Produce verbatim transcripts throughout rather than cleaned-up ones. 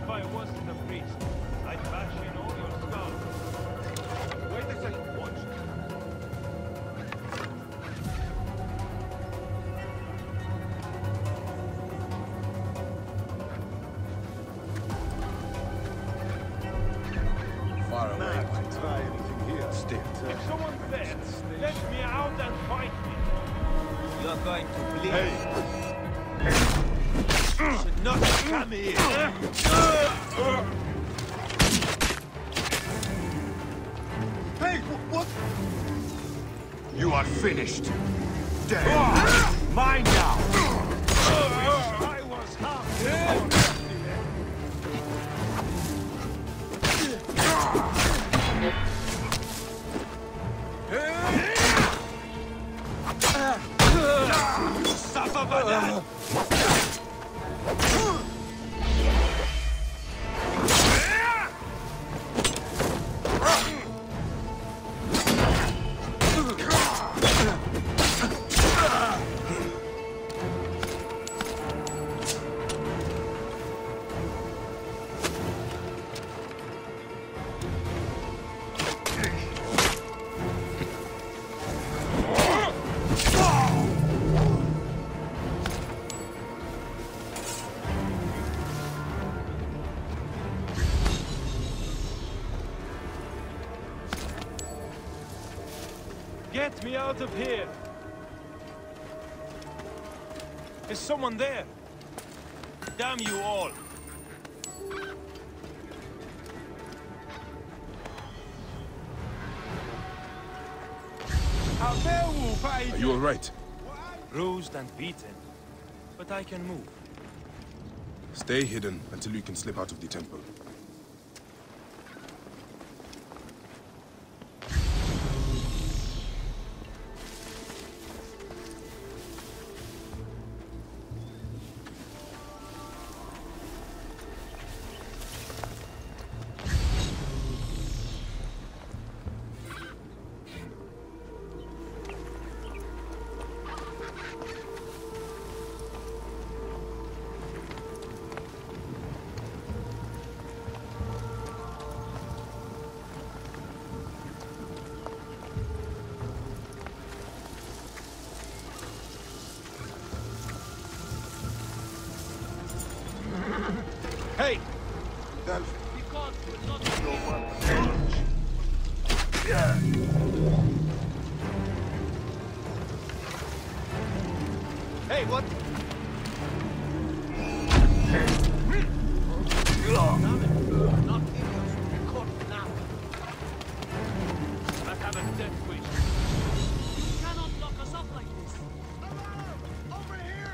I wasn't a priest, I'd bash in all your skulls. Wait a second, watch. Far away. Try anything here. Stay. If someone's there, let me out and fight me. You're going to bleed. Hey! You should not come here. Hey, what? You are finished. Dead. Mine now. I was half Suffer for that. Get me out of here! Is someone there? Damn you all! Are you all right? Bruised and beaten, but I can move. Stay hidden until you can slip out of the temple. Hey! That... Because we're not No one. Hey, what? Not idiots. Record now. I have a death wish. You cannot lock us up like this. Over here!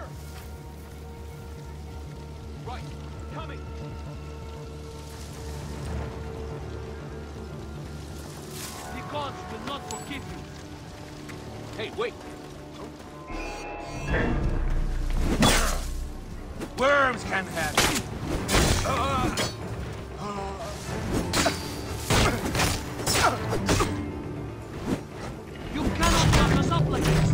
Right, coming. The gods will not forgive you. Hey, wait. Worms can have you. You cannot lock us up like this.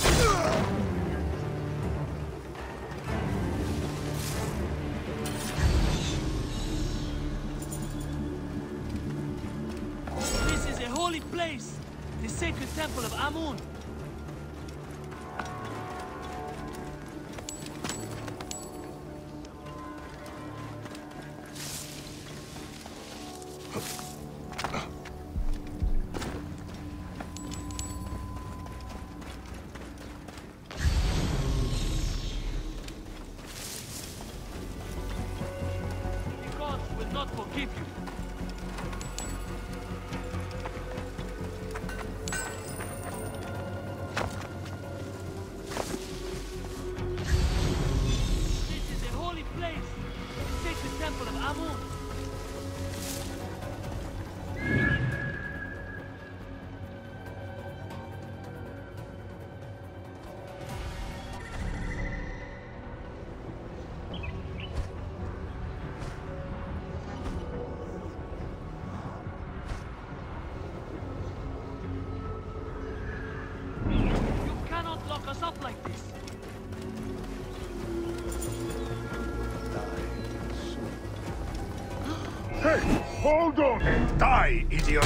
This is a holy place, the sacred temple of Amun. The gods will not forgive you. This is a holy place, the sacred temple of Amun. You cannot lock us up like this. Die soon. Hey! Hold on! Die, idiot!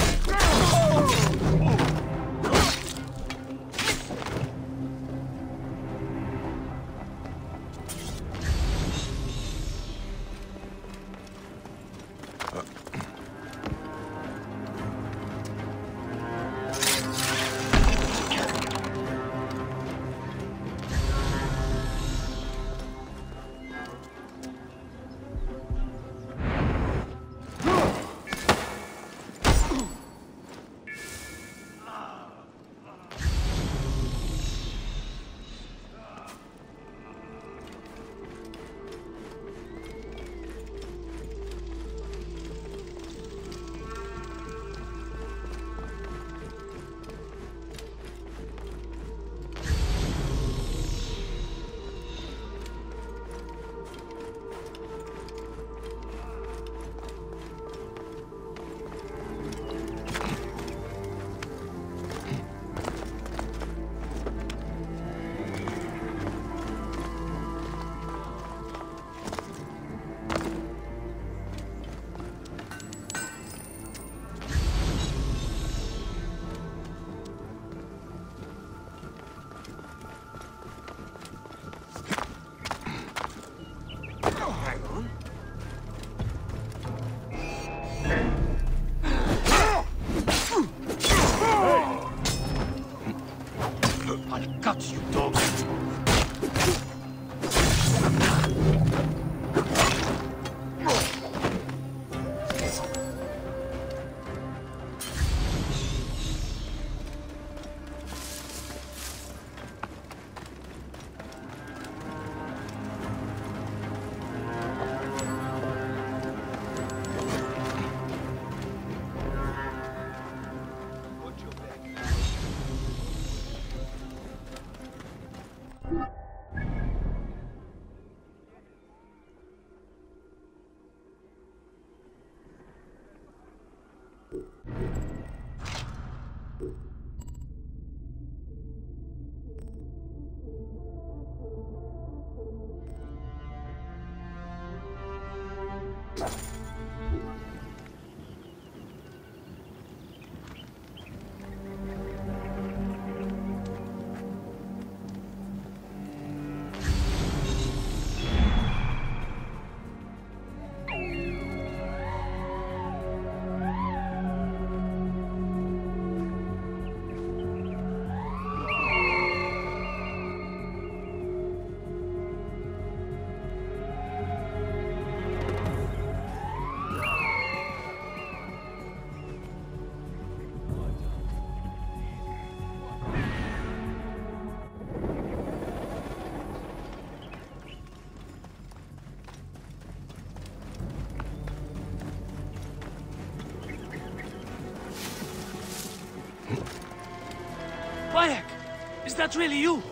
Bayek! Is that really you?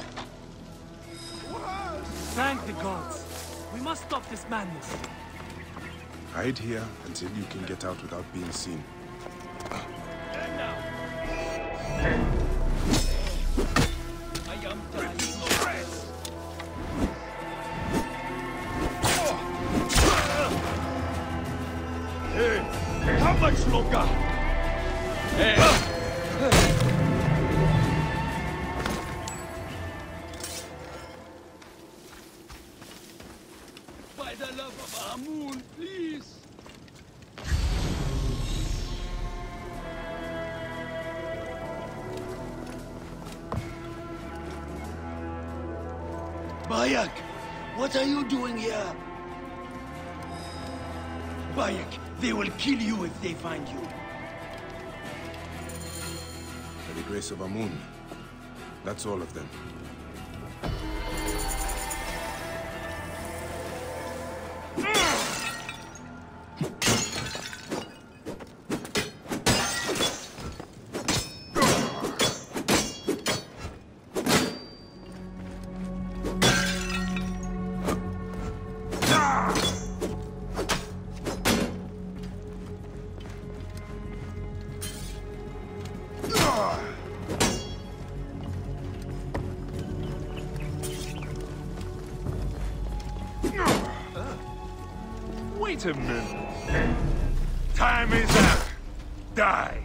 Thank the gods. We must stop this madness. Hide here until you can get out without being seen. And now. I am dying of rest. Hey, how much longer? Hey. By the love of Amun, please. Bayek, what are you doing here? Bayek, they will kill you if they find you. By the grace of Amun. That's all of them. Wait a minute. Time is up. Die.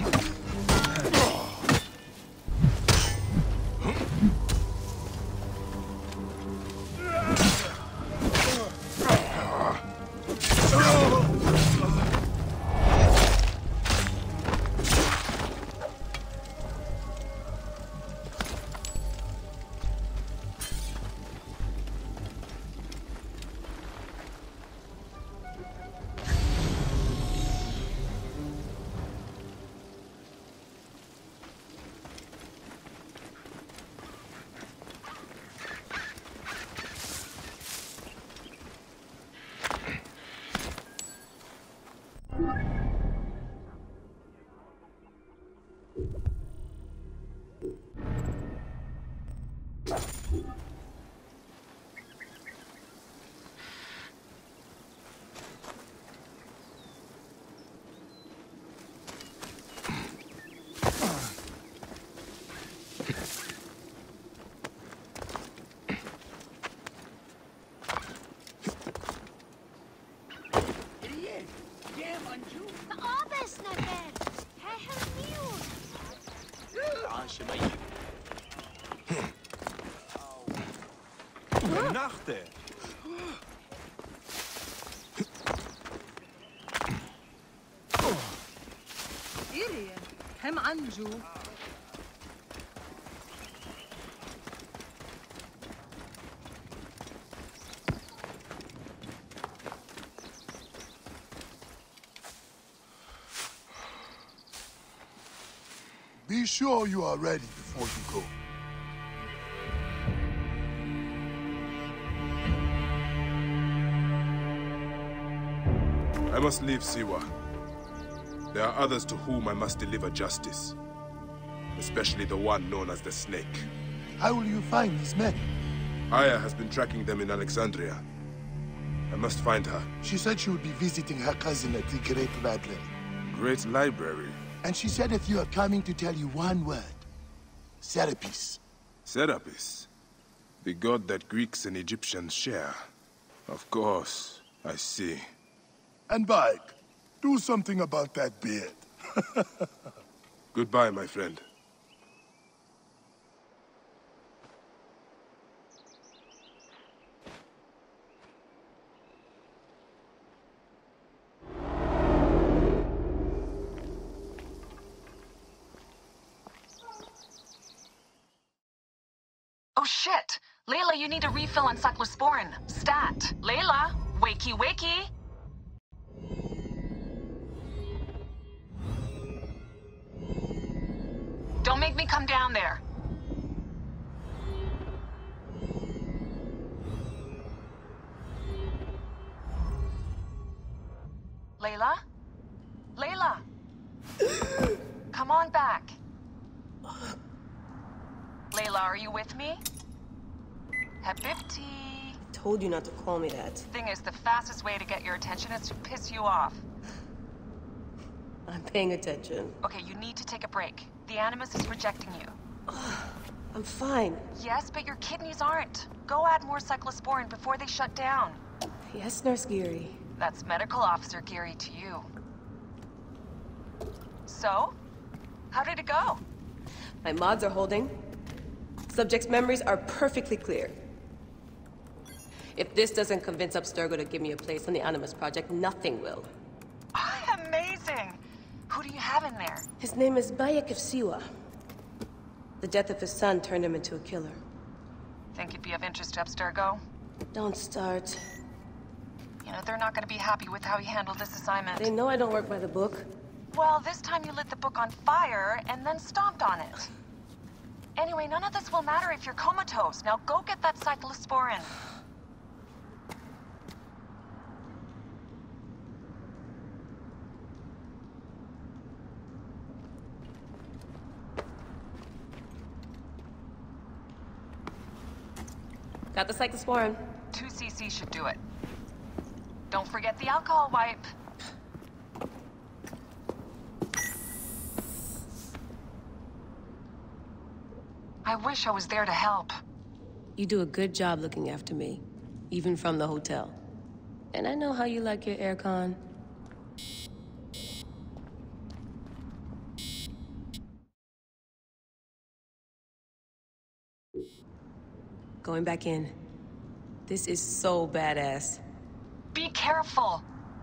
Nachte. إيري هم عنجو. Be sure you are ready before you go. I must leave Siwa. There are others to whom I must deliver justice. Especially the one known as the Snake. How will you find these men? Aya has been tracking them in Alexandria. I must find her. She said she would be visiting her cousin at the Great Library. Great Library? And she said if you are coming to tell you one word. Serapis. Serapis? The god that Greeks and Egyptians share. Of course, I see. And Bayek, do something about that beard. Goodbye, my friend. Oh shit! Layla, you need a refill on cyclosporin. Stat. Layla, wakey wakey! Don't make me come down there. Layla? Layla! Come on back. Layla, are you with me? Habibti. Told you not to call me that. Thing is, the fastest way to get your attention is to piss you off. I'm paying attention. Okay, you need to take a break. The Animus is rejecting you. I'm fine. Yes, but your kidneys aren't. Go add more cyclosporin before they shut down. Yes, Nurse Geary. That's Medical Officer Geary to you. So? How did it go? My mods are holding. Subject's memories are perfectly clear. If this doesn't convince Abstergo to give me a place on the Animus Project, nothing will. Amazing! Who do you have in there? His name is Bayek of Siwa. The death of his son turned him into a killer. Think it'd be of interest to Abstergo? Don't start. You know, they're not gonna be happy with how he handled this assignment. They know I don't work by the book. Well, this time you lit the book on fire and then stomped on it. Anyway, none of this will matter if you're comatose. Now go get that cyclosporin. Got the cyclosporin. Two C C should do it. Don't forget the alcohol wipe. I wish I was there to help. You do a good job looking after me, even from the hotel. And I know how you like your aircon. Going back in. This is so badass. Be careful.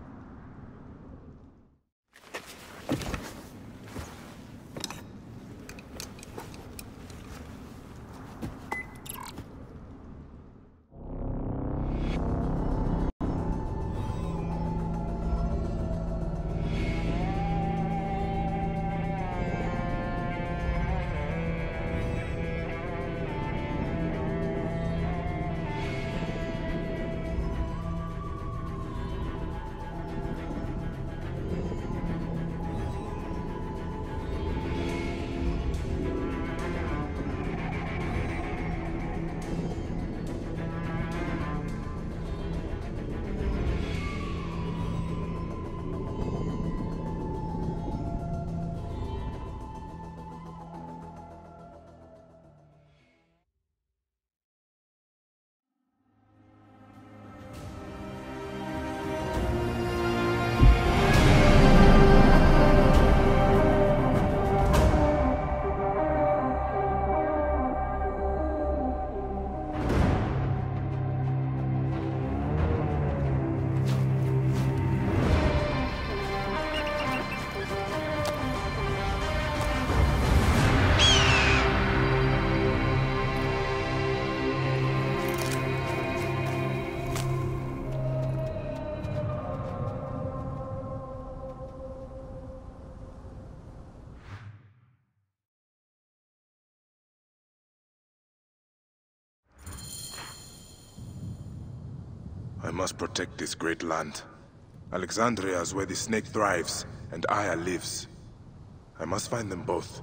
I must protect this great land. Alexandria is where the snake thrives, and Aya lives. I must find them both.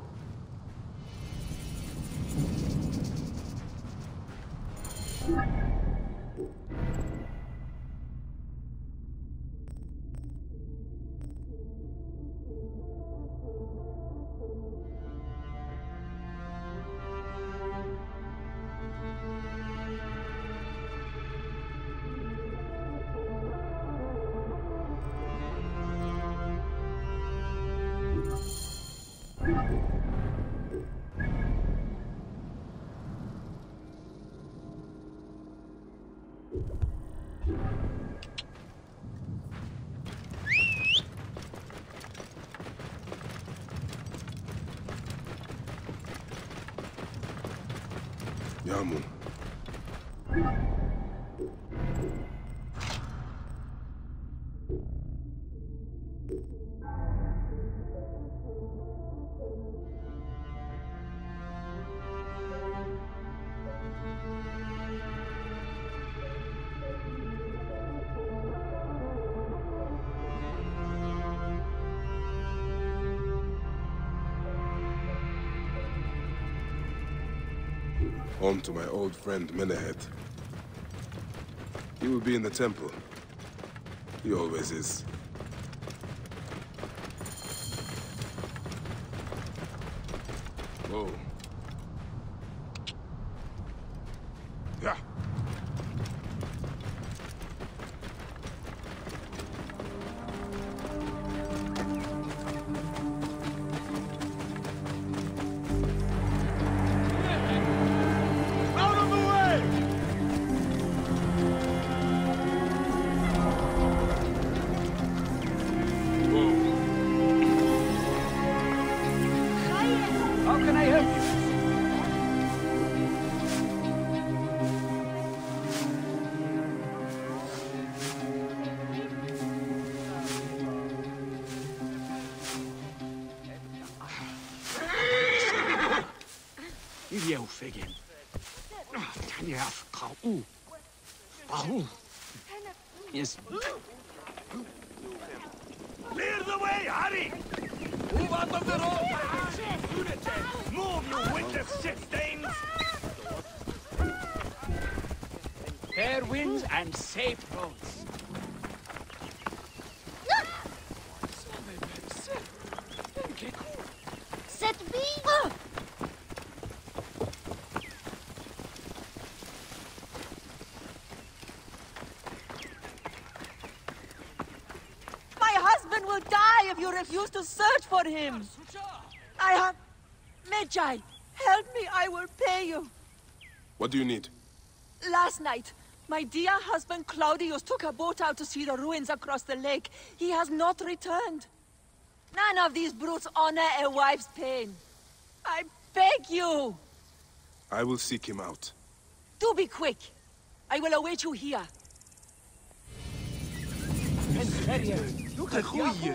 Yamu. Home to my old friend Menehet. He will be in the temple. He always is. Whoa. Yeah. Yes. Clear the way, hurry! Move out of the road! Move, you witness shit stains! Fair winds and safe roads. Set B. My husband will die if you refuse to search for him. I have... Medjay, help me, I will pay you. What do you need? last night, my dear husband Claudius took a boat out to see the ruins across the lake. He has not returned. None of these brutes honor a wife's pain. I beg you! I will seek him out. Do be quick. I will await you here. Goeie.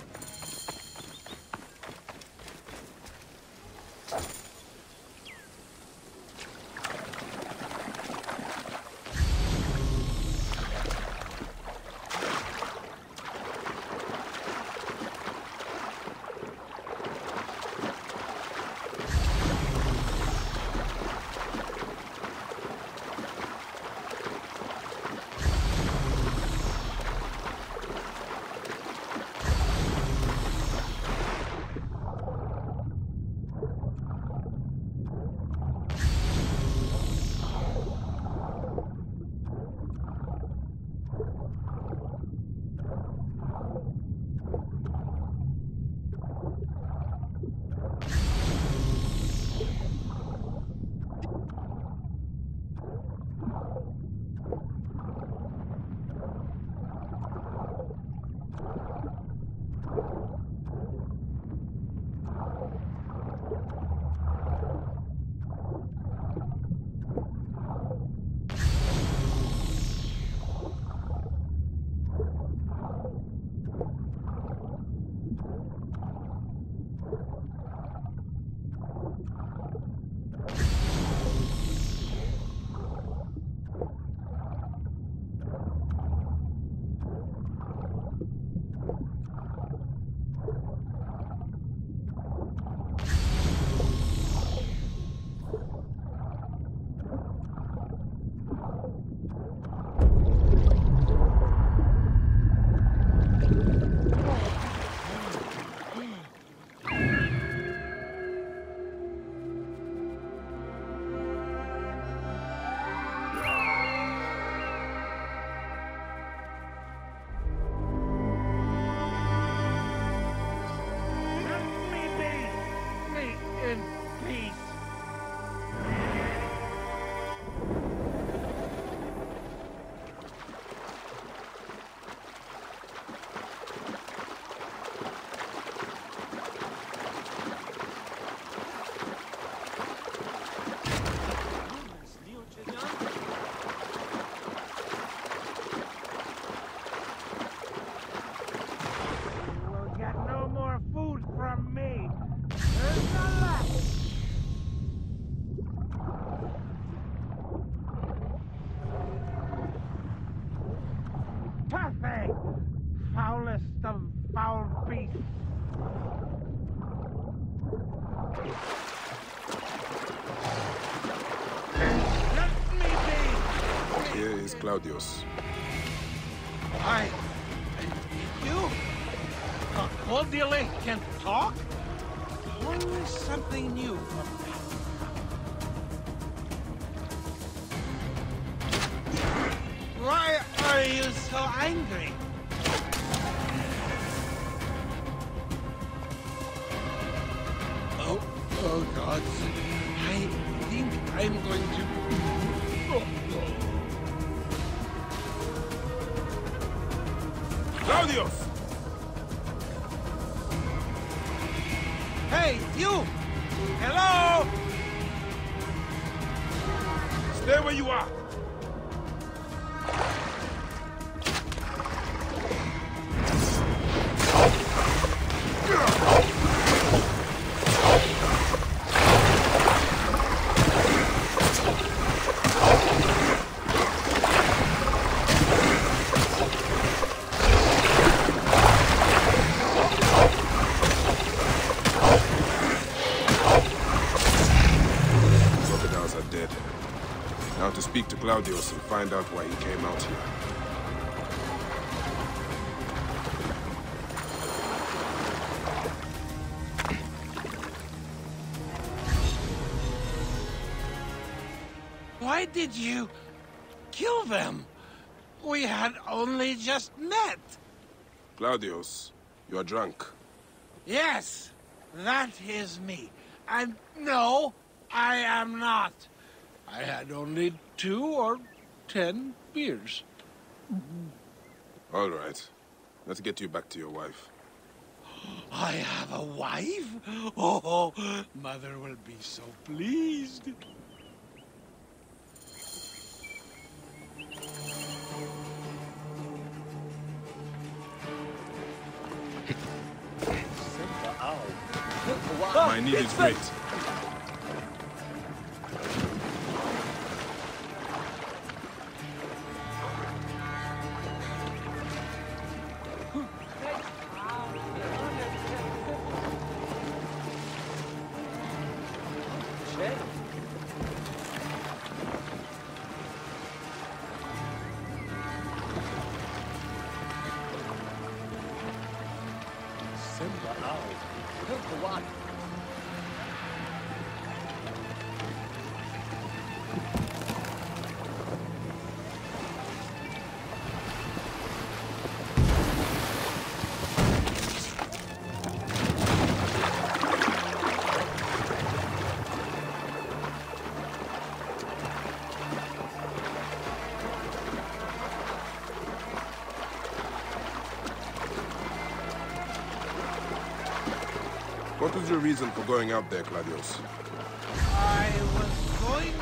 Foulest of foul beasts. Let me be! Here is Claudius. I... You? Uh, cordially can talk? Only something new from me. Why are you so angry? Oh, oh God. I think I'm going to... Oh, oh. Claudius! Hey, you! Hello! Stay where you are! Speak to Claudius and find out why he came out here. Why did you kill them? We had only just met. Claudius, you are drunk. Yes, that is me. And no, I am not. I had only two or ten beers. All right. Let's get you back to your wife. I have a wife? Oh, Mother will be so pleased. My need is great. What was your reason for going out there, Claudius? I was going...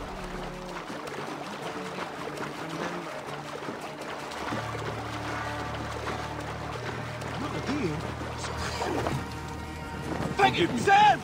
Forgive me. Sam!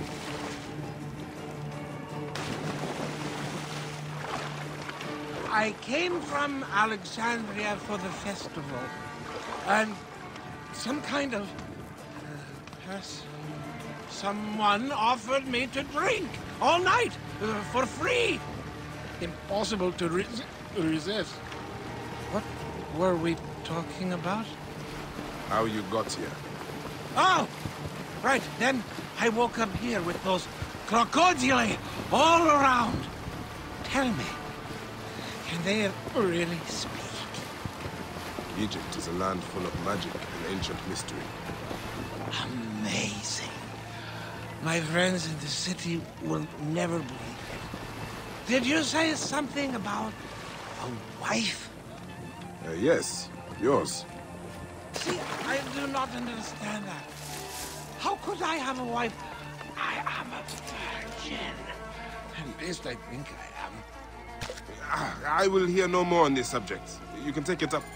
I came from Alexandria for the festival, and some kind of uh, person, someone offered me to drink all night uh, for free. Impossible to res resist. What were we talking about? How you got here? Oh, right. Then I woke up here with those crocodili all around. Tell me, can they really speak? Egypt is a land full of magic and ancient mystery. Amazing. My friends in the city will never believe it. Did you say something about a wife? Uh, yes, yours. See, I do not understand that. How could I have a wife? I am a virgin. At least I think I am. Ah, I will hear no more on this subject. You can take it up.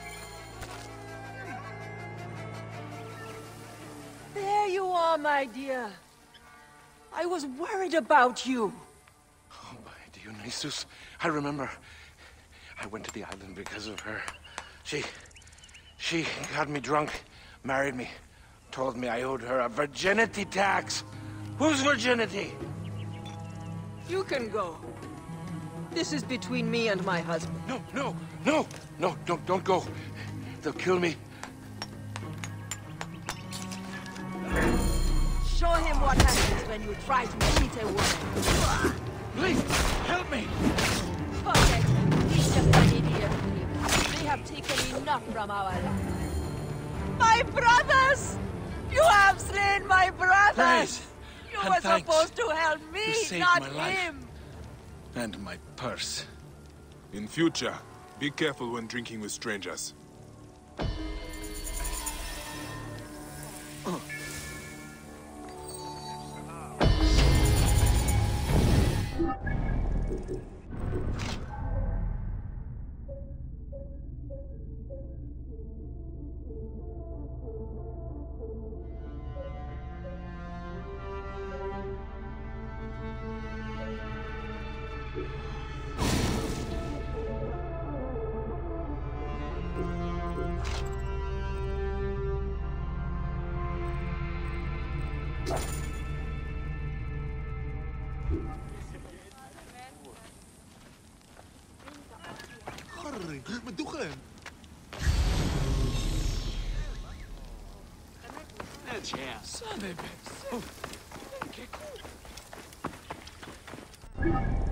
There you are, my dear. I was worried about you. Oh, my Dionysus. I remember. I went to the island because of her. She... She got me drunk, married me, told me I owed her a virginity tax. Whose virginity? You can go. This is between me and my husband. No, no, no, no, don't, don't go. They'll kill me. Show him what happens when you try to cheat a woman. Please, help me. Forget him. He's just an idiot. They have taken enough from our land. My brothers! You have slain my brothers! Please, You and were thanks. supposed to help me, You saved not my life. him! And my purse. In future, be careful when drinking with strangers. Son of a...